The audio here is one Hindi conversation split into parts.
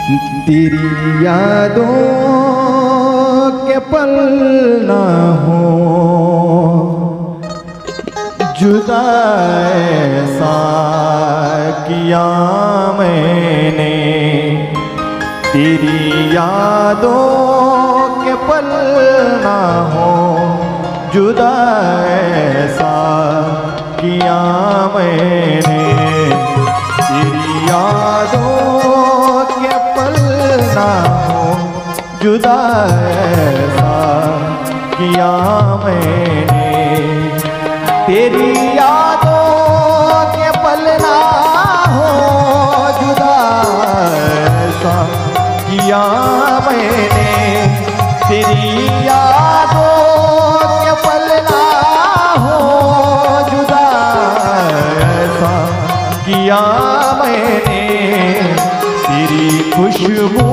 तेरी यादों के पल ना हो, जुदा ऐसा किया मैंने। तेरी यादों के पल ना हो, जुदा ऐसा किया मैंने। तेरी यादों के पल ना हो, जुदा ऐसा किया मैंने। तेरी यादों के पल ना हो, जुदा ऐसा किया मैंने। तेरी यादों के पल ना हो, जुदा ऐसा किया मैंने। तेरी खुशबू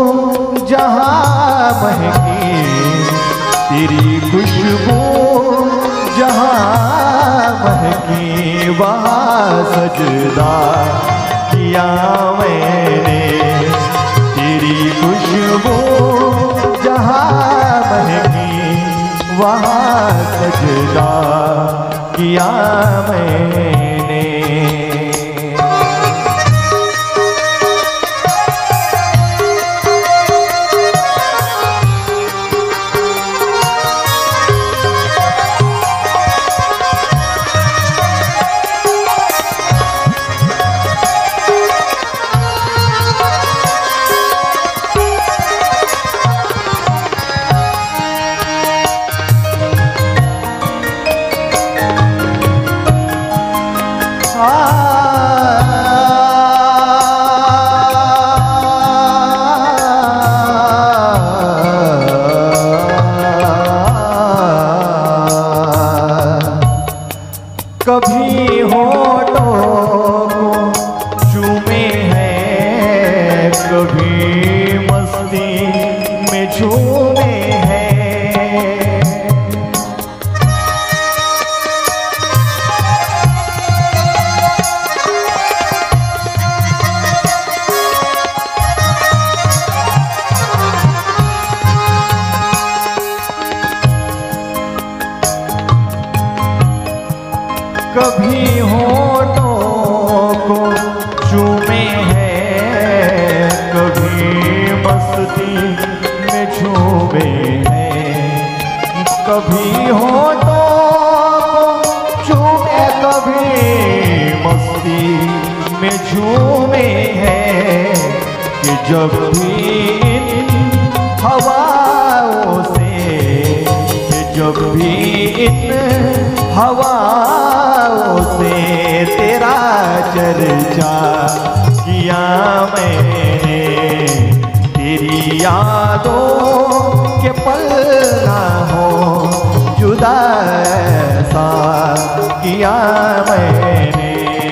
जहाँ महकी, तेरी खुशबू जहाँ महकी, वहाँ सजदा किया मैंने। तेरी खुशबू जहाँ महकी, वहाँ सजदा किया मैंने। कभी होठों को चूमे हैं, कभी मस्ती में झूमे हैं। कभी होठों को चूमे हैं, कभी मस्ती में झूमे हैं। कभी होठों को चूमे, कभी मस्ती में झूमे हैं। कि जब भी इन हवाओं से, कि जब भी इन हवाओं से तेरा चर्चा किया मैंने। तेरी यादों के पल ना हो, जुदा ऐसा किया मैंने।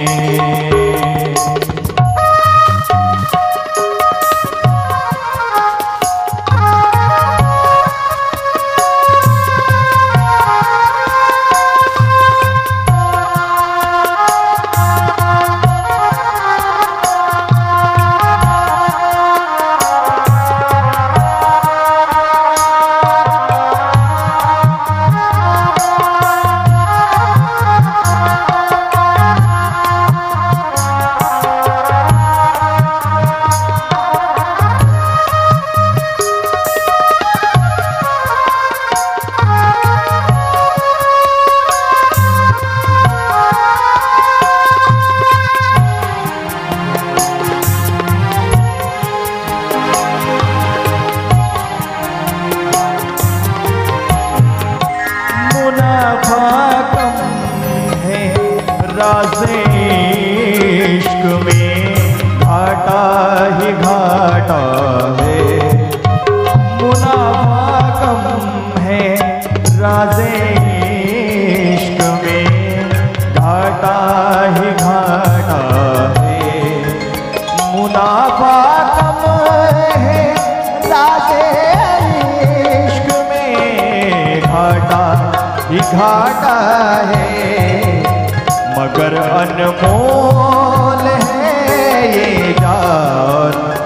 राज़े इश्क में घाटा ही घाटा है, मुनाफा कम है। राज़े इश्क में घाटा ही घाटा है, मुनाफा कम है। राज़े इश्क में घाटा ही घाटा है, मगर अनमोल है ये जान,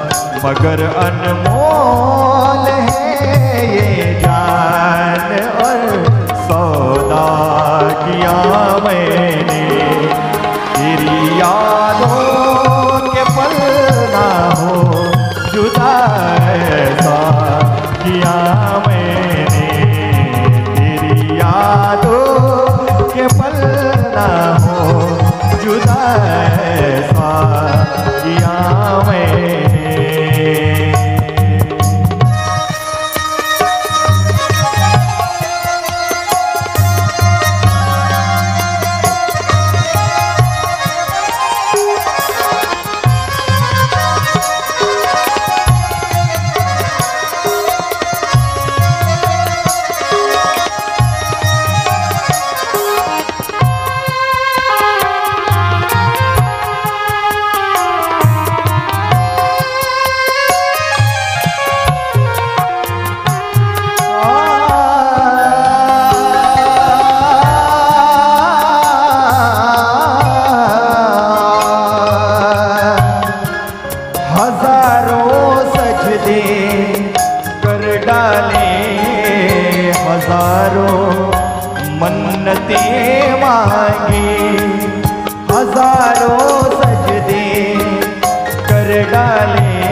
मगर अनमोल है ये जान और सौदा किया मैंने। तेरी यादों के पल ना हो जुदा ऐसा किया मैंने। तेरी यादों के पल ना हो जुदा ऐसा किया मैंने। मन्नतें मांगी, हजारों सजदे कर डाले,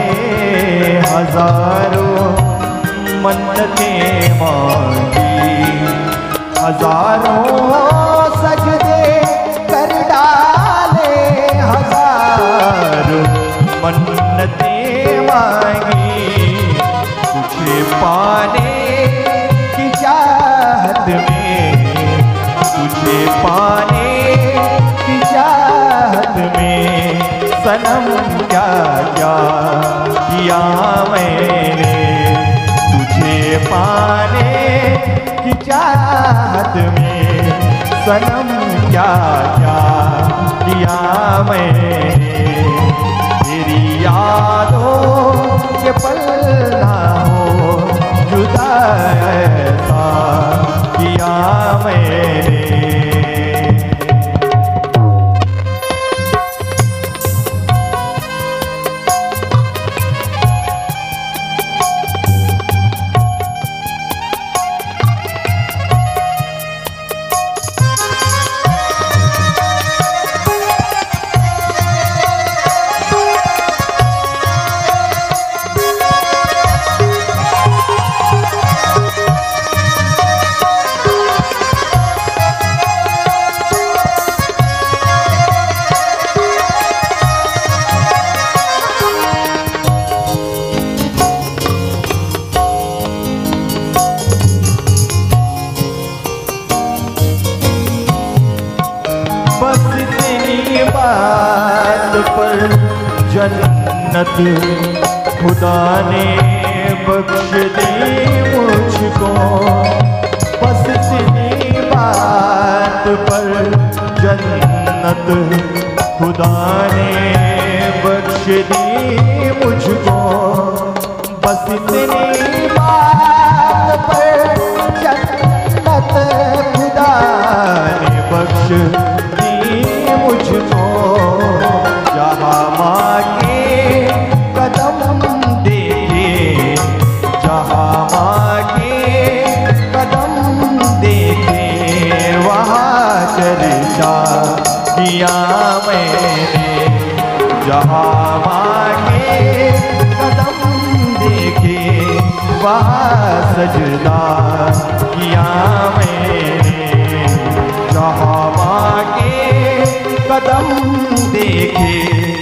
हजारों मन्नतें मांगी। हजारों सजदे कर डाले, हजारों मन्नतें मांगी। तुझे पाने की चाहत में, तुझे पाने की चाहत में सनम क्या क्या किया मैंने। तुझे पाने की चाहत में सनम क्या क्या किया मैंने। तेरी यादों के पल ना हो जुदा ऐसा किया मैंने। बस तेरी बात पर जन्नत खुदा ने बख्श दी मुझको। बस तेरी बात पर जन्नत खुदा ने बख्श दी मुझको। बस तेरी बात पर जन्नत खुदा ने बख्श मुझको। जहाँ माँ के कदम देखे, जहाँ माँ के कदम देखे, वहाँ चर्चा किया मैंने। जहाँ माँ के कदम देखे, वहाँ सजदा किया मैंने। जहाँ माँ के कदम देखे,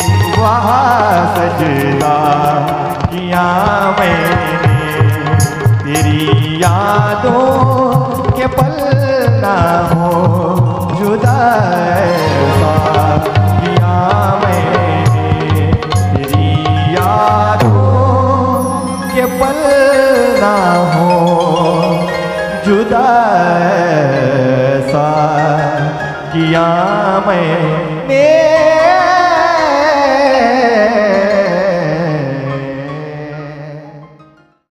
वहाँ सजदा किया मैंने। तेरी यादों के पल ना हो जुदा ऐसा किया मैंने। तेरी यादों के पल ना हो जुदा ऐसा किया मैंने।